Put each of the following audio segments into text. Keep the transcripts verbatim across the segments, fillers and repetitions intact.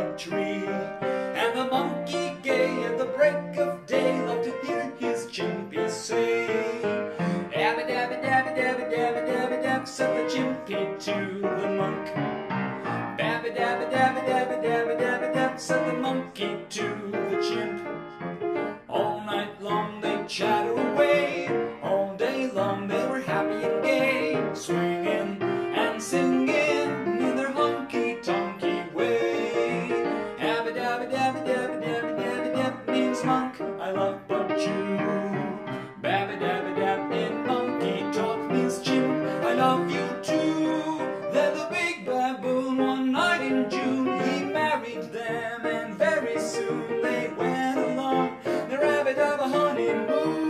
a tree. And the monkey gay at the break of day loved to hear his chimpy say, dabba dabba dabba dabba dabba dabba dabba, said the chimpy to the monk. Dabba dabba dabba dabba dabba dabba dabba, said the monkey to the chimp. All night long they chattered away, all day long they were happy and gay, swinging and singing in their honky-tonky way. Dabba dabba dabba dabba dabba dabba dabba means monk, I love but you. Babba dabba dabba in monkey talk means chimp, I love you too. Then the big baboon one night in June, he married them, and very soon they went along the rabbit of a honeymoon.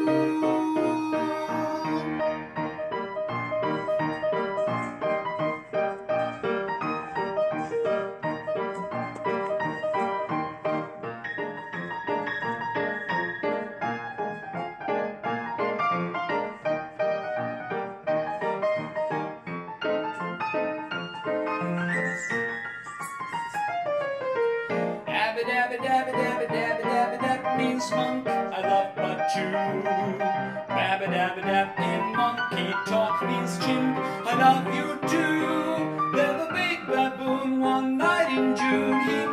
Dabba dabba dabba dabba dabba dabba dabba means monk, I love but you. Babba dabba dabba in monkey talk means chimp, I love you too. Then the big baboon one night in June, he